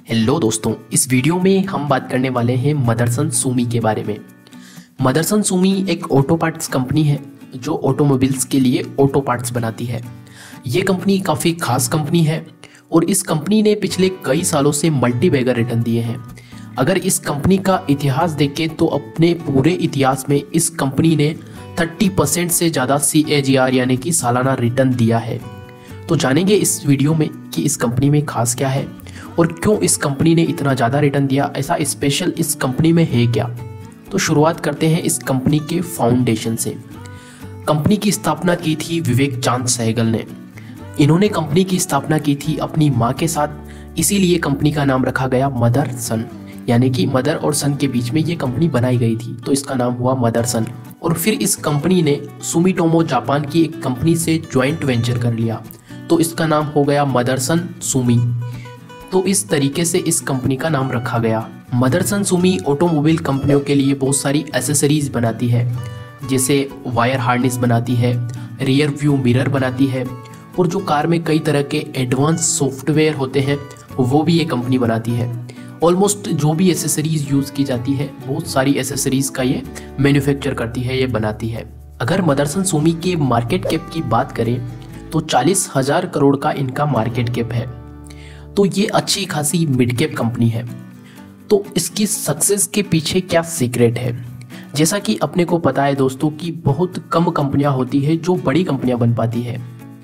Hello दोस्तों, इस video में हम बात करने वाले हैं मदरसन सुमी के बारे में। मदरसन सुमी एक ऑटो पार्ट्स कंपनी है जो ऑटोमोबाइल्स के लिए ऑटो पार्ट्स बनाती है। ये कंपनी काफ़ी खास कंपनी है और इस कंपनी ने पिछले कई सालों से मल्टी बैगर रिटर्न दिए हैं। अगर इस कंपनी का इतिहास देखें तो अपने पूरे इतिहास में इस कंपनी ने 30% से ज़्यादा CAGR यानी कि सालाना रिटर्न दिया है। तो जानेंगे इस वीडियो में कि इस कंपनी में खास क्या है और क्यों इस कंपनी ने इतना ज़्यादा रिटर्न दिया, ऐसा स्पेशल इस कंपनी में है क्या। तो शुरुआत करते हैं इस कंपनी के फाउंडेशन से। कंपनी की स्थापना की थी विवेक चांद सहगल ने। इन्होंने कंपनी की स्थापना की थी अपनी माँ के साथ, इसीलिए कंपनी का नाम रखा गया मदरसन, यानी कि मदर और सन के बीच में ये कंपनी बनाई गई थी, तो इसका नाम हुआ मदरसन। और फिर इस कंपनी ने सुमिटोमो जापान की एक कंपनी से ज्वाइंट वेंचर कर लिया, तो इसका नाम हो गया मदरसन सुमी। तो इस तरीके से इस कंपनी का नाम रखा गया। मदरसन सुमी ऑटोमोबाइल कंपनियों के लिए बहुत सारी एसेसरीज बनाती है, जैसे वायर हार्नेस बनाती है, रियर व्यू मिरर बनाती है, और जो कार में कई तरह के एडवांस सॉफ्टवेयर होते हैं वो भी ये कंपनी बनाती है। ऑलमोस्ट जो भी एसेसरीज यूज़ की जाती है, बहुत सारी एसेसरीज का ये मैन्युफैक्चर करती है, ये बनाती है। अगर मदरसन सुमी के मार्केट कैप की बात करें तो 40,000 करोड़ का इनका मार्केट कैप है, तो ये अच्छी खासी मिड कैप कंपनी है। तो इसकी सक्सेस के पीछे क्या सीक्रेट है? जैसा कि अपने को पता है दोस्तों कि बहुत कम कंपनियां होती है जो बड़ी कंपनियां बन पाती है।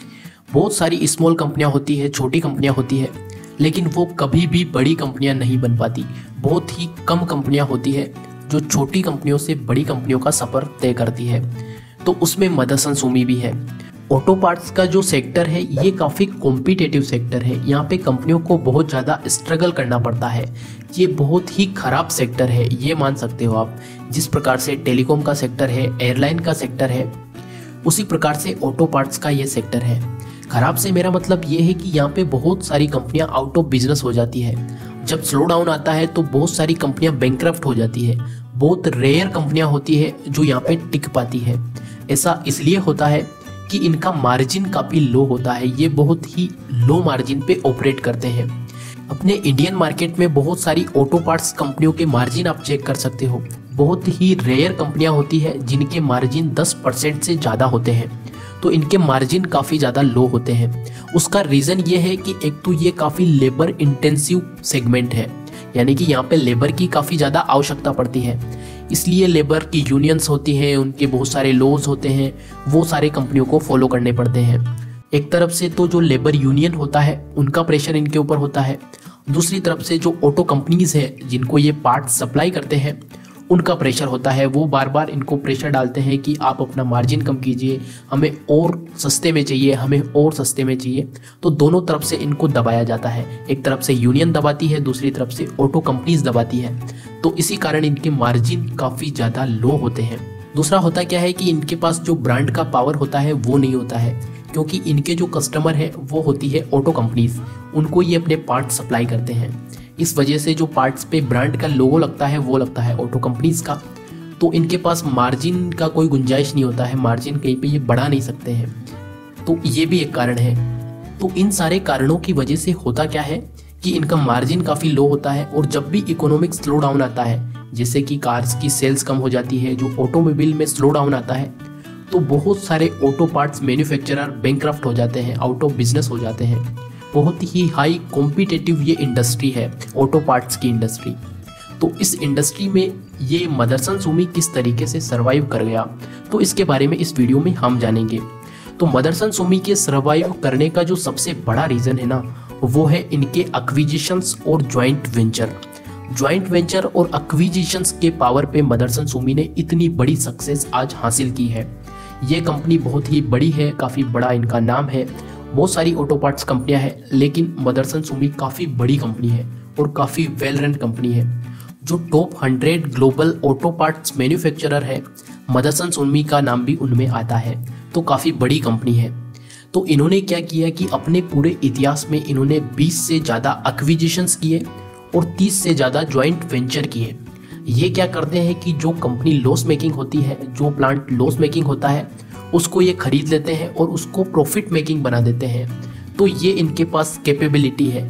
बहुत सारी स्मॉल कंपनियां होती है, छोटी कंपनियां होती है, लेकिन वो कभी भी बड़ी कंपनियां नहीं बन पाती। बहुत ही कम कंपनियां होती है जो छोटी कंपनियों से बड़ी कंपनियों का सफर तय करती है, तो उसमें मदरसन सुमी भी है। ऑटो पार्ट्स का जो सेक्टर है ये काफ़ी कॉम्पिटिटिव सेक्टर है। यहाँ पे कंपनियों को बहुत ज़्यादा स्ट्रगल करना पड़ता है। ये बहुत ही ख़राब सेक्टर है, ये मान सकते हो आप। जिस प्रकार से टेलीकॉम का सेक्टर है, एयरलाइन का सेक्टर है, उसी प्रकार से ऑटो पार्ट्स का ये सेक्टर है। ख़राब से मेरा मतलब ये है कि यहाँ पे बहुत सारी कंपनियाँ आउट ऑफ बिजनेस हो जाती है। जब स्लो डाउन आता है तो बहुत सारी कंपनियाँ बैंकक्रप्ट हो जाती है। बहुत रेयर कंपनियाँ होती है जो यहाँ पे टिक पाती है। ऐसा इसलिए होता है कि इनका मार्जिन काफ़ी लो होता है। ये बहुत ही लो मार्जिन पे ऑपरेट करते हैं। अपने इंडियन मार्केट में बहुत सारी ऑटो पार्ट्स कंपनियों के मार्जिन आप चेक कर सकते हो। बहुत ही रेयर कंपनियां होती है जिनके मार्जिन 10% से ज़्यादा होते हैं, तो इनके मार्जिन काफ़ी ज़्यादा लो होते हैं। उसका रीज़न ये है कि एक तो ये काफ़ी लेबर इंटेंसिव सेगमेंट है, यानी कि यहाँ पे लेबर की काफ़ी ज़्यादा आवश्यकता पड़ती है, इसलिए लेबर की यूनियंस होती हैं, उनके बहुत सारे लॉज होते हैं, वो सारे कंपनियों को फॉलो करने पड़ते हैं। एक तरफ से तो जो लेबर यूनियन होता है उनका प्रेशर इनके ऊपर होता है, दूसरी तरफ से जो ऑटो कंपनीज है जिनको ये पार्ट सप्लाई करते हैं उनका प्रेशर होता है। वो बार बार इनको प्रेशर डालते हैं कि आप अपना मार्जिन कम कीजिए, हमें और सस्ते में चाहिए, हमें और सस्ते में चाहिए। तो दोनों तरफ से इनको दबाया जाता है। एक तरफ से यूनियन दबाती है, दूसरी तरफ से ऑटो कंपनीज दबाती है, तो इसी कारण इनके मार्जिन काफ़ी ज़्यादा लो होते हैं। दूसरा होता क्या है कि इनके पास जो ब्रांड का पावर होता है वो नहीं होता है, क्योंकि इनके जो कस्टमर है वो होती है ऑटो कंपनीज, उनको ये अपने पार्ट सप्लाई करते हैं। इस वजह से जो पार्ट्स पे ब्रांड का लोगो लगता है वो लगता है ऑटो कंपनीज का, तो इनके पास मार्जिन का कोई गुंजाइश नहीं होता है, मार्जिन कहीं पे ये बढ़ा नहीं सकते हैं। तो ये भी एक कारण है। तो इन सारे कारणों की वजह से होता क्या है कि इनका मार्जिन काफ़ी लो होता है, और जब भी इकोनॉमिक स्लो डाउन आता है, जैसे कि कार्स की सेल्स कम हो जाती है, जो ऑटोमोबाइल में स्लो डाउन आता है, तो बहुत सारे ऑटो पार्ट्स मैन्युफैक्चरर बैंकक्रप्ट हो जाते हैं, आउट ऑफ बिजनेस हो जाते हैं। बहुत ही हाई कॉम्पिटिटिव ये इंडस्ट्री है, ऑटो पार्ट्स की इंडस्ट्री। तो इस इंडस्ट्री में ये मदरसन सुमी किस तरीके से सर्वाइव कर गया, तो इसके बारे में इस वीडियो में हम जानेंगे। तो मदरसन सुमी के सर्वाइव करने का जो सबसे बड़ा रीज़न है ना, वो है इनके एक्विजिशंस और ज्वाइंट वेंचर। ज्वाइंट वेंचर और एक्विजिशंस के पावर पे मदरसन सुमी ने इतनी बड़ी सक्सेस आज हासिल की है। ये कंपनी बहुत ही बड़ी है, काफ़ी बड़ा इनका नाम है। बहुत सारी ऑटो पार्ट्स कंपनियां हैं, लेकिन मदरसन सुमी काफ़ी बड़ी कंपनी है और काफ़ी वेल रन कंपनी है। जो top 100 global auto parts manufacturer है, मदरसन सुमी का नाम भी उनमें आता है, तो काफ़ी बड़ी कंपनी है। तो इन्होंने क्या किया कि अपने पूरे इतिहास में इन्होंने 20 से ज़्यादा एक्विजिशंस किए और 30 से ज़्यादा ज्वाइंट वेंचर किए। ये क्या करते हैं कि जो कंपनी लॉस मेकिंग होती है, जो प्लांट लॉस मेकिंग होता है, उसको ये खरीद लेते हैं और उसको प्रॉफिट मेकिंग बना देते हैं। तो ये इनके पास कैपेबिलिटी है।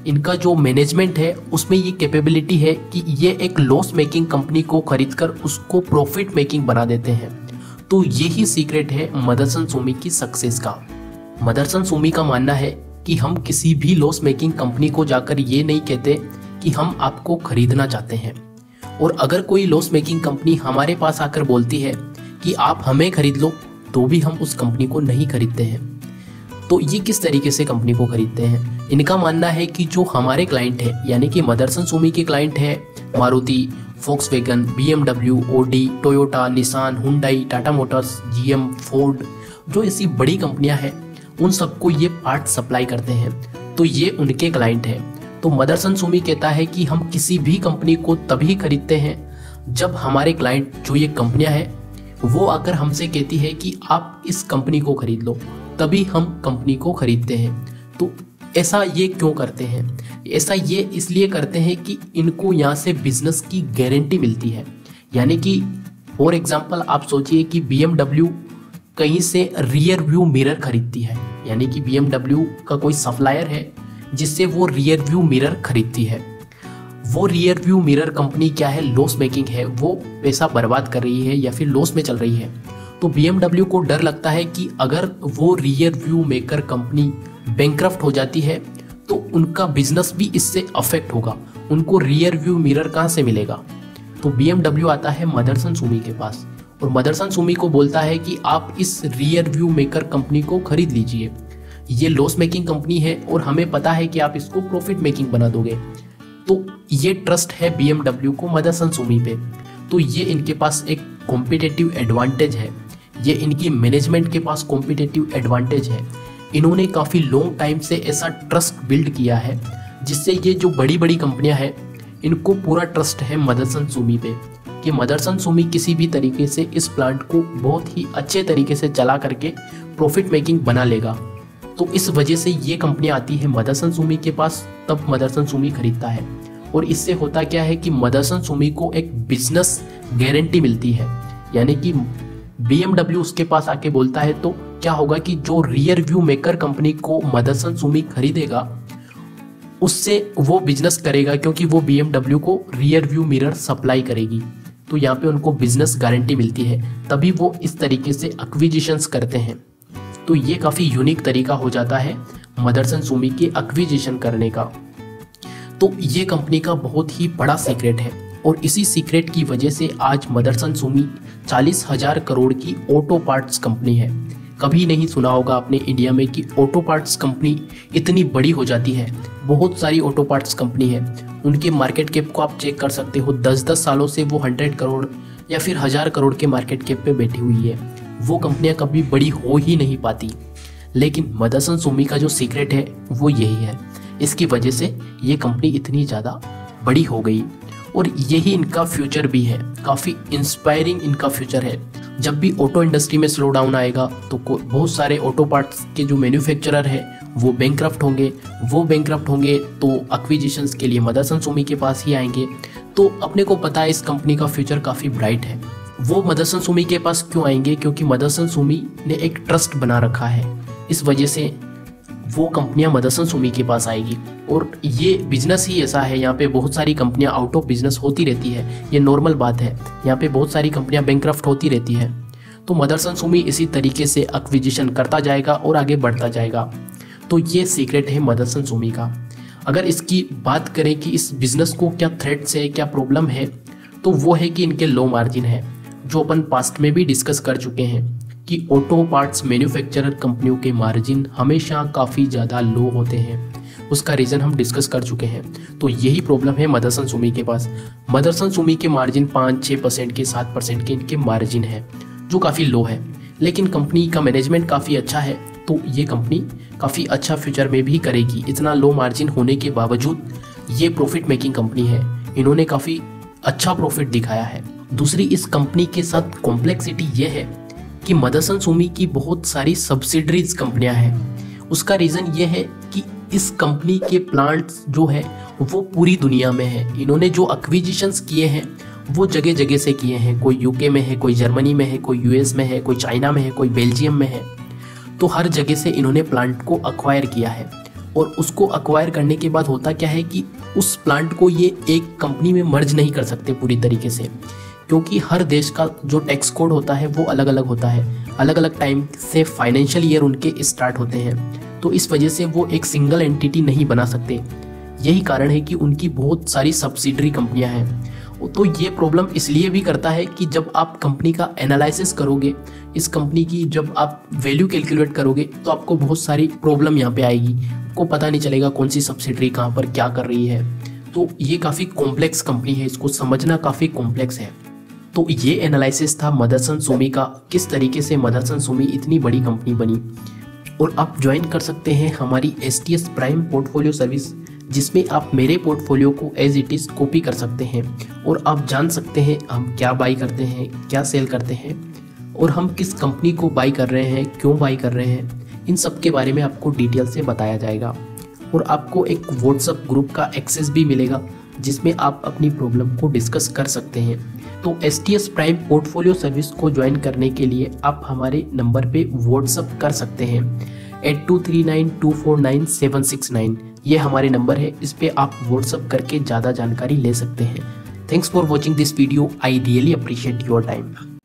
इनका जो मैनेजमेंट है उसमें ये कैपेबिलिटी है कि ये एक लॉस मेकिंग कंपनी को खरीदकर उसको प्रॉफिट मेकिंग बना देते हैं। तो यही सीक्रेट है मदरसन सुमी की सक्सेस का। मदरसन सुमी का मानना है कि हम किसी भी लॉस मेकिंग कंपनी को जाकर ये नहीं कहते कि हम आपको खरीदना चाहते हैं, और अगर कोई लॉस मेकिंग कंपनी हमारे पास आकर बोलती है कि आप हमें खरीद लो, तो भी हम उस कंपनी को नहीं खरीदते हैं। तो ये किस तरीके से कंपनी को खरीदते हैं? इनका मानना है कि जो हमारे क्लाइंट है, यानी कि मदरसन सुमी के क्लाइंट है Maruti, Volkswagen, BMW, Audi, Toyota, Nissan, Hyundai, Tata motors, GM, Ford, जो ऐसी बड़ी कंपनियां हैं उन सबको ये पार्ट सप्लाई करते हैं, तो ये उनके क्लाइंट है। तो मदरसन सुमी कहता है कि हम किसी भी कंपनी को तभी खरीदते हैं जब हमारे क्लाइंट जो ये कंपनियां हैं वो आकर हमसे कहती है कि आप इस कंपनी को खरीद लो, तभी हम कंपनी को खरीदते हैं। तो ऐसा ये क्यों करते हैं? ऐसा ये इसलिए करते हैं कि इनको यहाँ से बिजनेस की गारंटी मिलती है। यानी कि फॉर एग्जांपल आप सोचिए कि BMW कहीं से रियर व्यू मिरर खरीदती है, यानी कि BMW का कोई सप्लायर है जिससे वो रियर व्यू मिरर खरीदती है। वो रियर व्यू मिरर कंपनी क्या है, लॉस मेकिंग है, वो पैसा बर्बाद कर रही है या फिर लॉस में चल रही है। तो BMW को डर लगता है कि अगर वो rear view maker company bankrupt हो जाती है तो उनका बिजनेस भी इससे अफेक्ट होगा, उनको रियर व्यू मिरर कहाँ से मिलेगा। तो BMW आता है मदरसन सुमी के पास और मदरसन सुमी को बोलता है कि आप इस रियर व्यू मेकर कंपनी को खरीद लीजिए, ये लॉस मेकिंग कंपनी है और हमें पता है कि आप इसको प्रॉफिट मेकिंग बना दोगे। तो ये ट्रस्ट है BMW को मदरसन सुमी पे। तो ये इनके पास एक कॉम्पिटिटिव एडवांटेज है, ये इनकी मैनेजमेंट के पास कॉम्पिटिटिव एडवांटेज है। इन्होंने काफ़ी लॉन्ग टाइम से ऐसा ट्रस्ट बिल्ड किया है जिससे ये जो बड़ी बड़ी कंपनियां हैं इनको पूरा ट्रस्ट है मदरसन सुमी पे कि मदरसन सुमी किसी भी तरीके से इस प्लांट को बहुत ही अच्छे तरीके से चला करके प्रॉफिट मेकिंग बना लेगा। तो इस वजह से ये कंपनी आती है मदरसन सुमी के पास, तब मदरसन सुमी खरीदता है। और इससे होता क्या है कि मदरसन सुमी को एक बिजनेस गारंटी मिलती है, यानी कि BMW उसके पास आके बोलता है तो क्या होगा कि जो रियर व्यू मेकर कंपनी को मदरसन सुमी खरीदेगा उससे वो बिजनेस करेगा, क्योंकि वो BMW को रियर व्यू मिरर सप्लाई करेगी। तो यहाँ पे उनको बिजनेस गारंटी मिलती है, तभी वो इस तरीके से एक्विजिशंस करते हैं। तो ये काफ़ी यूनिक तरीका हो जाता है मदरसन सुमी के एक्विजिशन करने का। तो ये कंपनी का बहुत ही बड़ा सीक्रेट है और इसी सीक्रेट की वजह से आज मदरसन सुमी 40,000 करोड़ की ऑटो पार्ट्स कंपनी है। कभी नहीं सुना होगा आपने इंडिया में कि ऑटो पार्ट्स कंपनी इतनी बड़ी हो जाती है। बहुत सारी ऑटो पार्ट्स कंपनी है, उनके मार्केट कैप को आप चेक कर सकते हो। 10-10 सालों से वो 100 करोड़ या फिर 1000 करोड़ के मार्केट कैप पे बैठी हुई है। वो कंपनियां कभी बड़ी हो ही नहीं पाती, लेकिन मदरसन सुमी का जो सीक्रेट है वो यही है। इसकी वजह से ये कंपनी इतनी ज़्यादा बड़ी हो गई और यही इनका फ्यूचर भी है। काफ़ी इंस्पायरिंग इनका फ्यूचर है। जब भी ऑटो इंडस्ट्री में स्लो डाउन आएगा तो बहुत सारे ऑटो पार्ट्स के जो मैन्युफैक्चरर है वो बैंकरप्ट होंगे तो एक्विजिशंस के लिए मदरसन सुमी के पास ही आएंगे। तो अपने को पता है इस कंपनी का फ्यूचर काफ़ी ब्राइट है। वो मदरसन सुमी के पास क्यों आएंगे? क्योंकि मदरसन सुमी ने एक ट्रस्ट बना रखा है, इस वजह से वो कंपनियां मदरसन सुमी के पास आएगी। और ये बिजनेस ही ऐसा है, यहाँ पे बहुत सारी कंपनियां आउट ऑफ बिजनेस होती रहती है, ये नॉर्मल बात है। यहाँ पे बहुत सारी कंपनियां बैंकरप्ट होती रहती है, तो मदरसन सुमी इसी तरीके से एक्विजिशन करता जाएगा और आगे बढ़ता जाएगा। तो ये सीक्रेट है मदरसन सुमी का। अगर इसकी बात करें कि इस बिजनेस को क्या थ्रेट्स है, क्या प्रॉब्लम है, तो वो है कि इनके लो मार्जिन है, जो अपन पास्ट में भी डिस्कस कर चुके हैं कि ऑटो पार्ट्स मैन्युफैक्चरर कंपनियों के मार्जिन हमेशा काफ़ी ज़्यादा लो होते हैं। उसका रीज़न हम डिस्कस कर चुके हैं। तो यही प्रॉब्लम है मदरसन सुमी के पास। मदरसन सुमी के मार्जिन 5-6% के 7% के इनके मार्जिन है, जो काफ़ी लो है। लेकिन कंपनी का मैनेजमेंट काफ़ी अच्छा है, तो ये कंपनी काफ़ी अच्छा फ्यूचर में भी करेगी। इतना लो मार्जिन होने के बावजूद ये प्रॉफिट मेकिंग कंपनी है, इन्होंने काफ़ी अच्छा प्रॉफिट दिखाया है। दूसरी इस कंपनी के साथ कॉम्प्लेक्सिटी ये है कि मदरसन सुमी की बहुत सारी सब्सिडरीज कंपनियां हैं। उसका रीज़न ये है कि इस कंपनी के प्लांट्स जो है वो पूरी दुनिया में है। इन्होंने जो एक्विजिशंस किए हैं वो जगह जगह से किए हैं, कोई यूके में है, कोई जर्मनी में है, कोई यूएस में है, कोई चाइना में है, कोई बेल्जियम में है। तो हर जगह से इन्होंने प्लांट को अक्वायर किया है और उसको अक्वायर करने के बाद होता क्या है कि उस प्लांट को ये एक कंपनी में मर्ज नहीं कर सकते पूरी तरीके से, क्योंकि हर देश का जो टैक्स कोड होता है वो अलग अलग होता है, अलग अलग टाइम से फाइनेंशियल ईयर उनके स्टार्ट होते हैं, तो इस वजह से वो एक सिंगल एंटिटी नहीं बना सकते। यही कारण है कि उनकी बहुत सारी सब्सिडरी कंपनियां हैं। तो ये प्रॉब्लम इसलिए भी करता है कि जब आप कंपनी का एनालिसिस करोगे, इस कंपनी की जब आप वैल्यू कैलकुलेट करोगे, तो आपको बहुत सारी प्रॉब्लम यहाँ पे आएगी, आपको पता नहीं चलेगा कौन सी सब्सिडरी कहाँ पर क्या कर रही है। तो ये काफ़ी कॉम्प्लेक्स कंपनी है, इसको समझना काफ़ी कॉम्प्लेक्स है। तो ये एनालिसिस था मदरसन सुमी का, किस तरीके से मदरसन सुमी इतनी बड़ी कंपनी बनी। और आप ज्वाइन कर सकते हैं हमारी STS प्राइम पोर्टफोलियो सर्विस, जिसमें आप मेरे पोर्टफोलियो को एज इट इज़ कॉपी कर सकते हैं और आप जान सकते हैं हम क्या बाई करते हैं, क्या सेल करते हैं, और हम किस कंपनी को बाई कर रहे हैं, क्यों बाई कर रहे हैं, इन सब के बारे में आपको डिटेल से बताया जाएगा। और आपको एक व्हाट्सएप ग्रुप का एक्सेस भी मिलेगा, जिसमें आप अपनी प्रॉब्लम को डिस्कस कर सकते हैं। तो STS प्राइम पोर्टफोलियो सर्विस को ज्वाइन करने के लिए आप हमारे नंबर पे व्हाट्सएप कर सकते हैं 8239249769। ये हमारे नंबर है, इस पे आप व्हाट्सएप करके ज़्यादा जानकारी ले सकते हैं। Thanks for watching this video, I really appreciate your time.